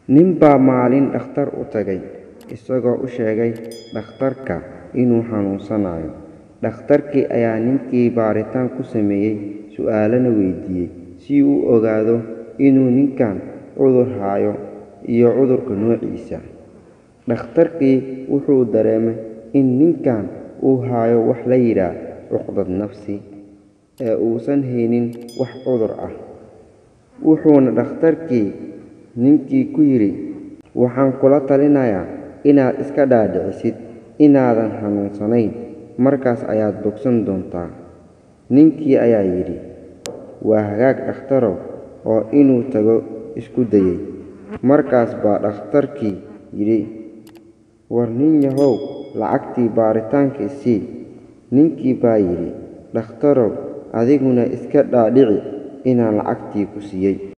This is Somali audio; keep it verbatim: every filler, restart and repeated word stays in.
ninbaa maalin dhakhtar u tagay isagoo u sheegay dhakhtarka inuu xanuunsanayo. Dhakhtarkii ayaa ninkii baaritaan ku sameeyey su'aalana weydiiyey si uu u ogaado inuu ninkan cudur hayo iyo cudurka noociisa. Dhakhtarkii wuxuu dareemay in ninkan uu hayo wax la yiraahdo cuqdad nafsi ee uusan haynin wax cudur ah. Wuxuuna dhakhtarkii ninkii ku yiri, waxaan kula talinayaa inaad iska dhaadhicisid inaadan xanuunsanayn, markaas ayaad bogsan doontaa. Ninkii ayaa yidhi, waa hagaag dhakhtarow, oo inuu tago isku dayay. Markaas baa dhakhtarkii yidhi, war nin yahow, lacagtii baaritaanka isii. Ninkii baa yidhi, dhakhtarow, adiguna iska dhaadhici inaan lacagtii ku siiyey.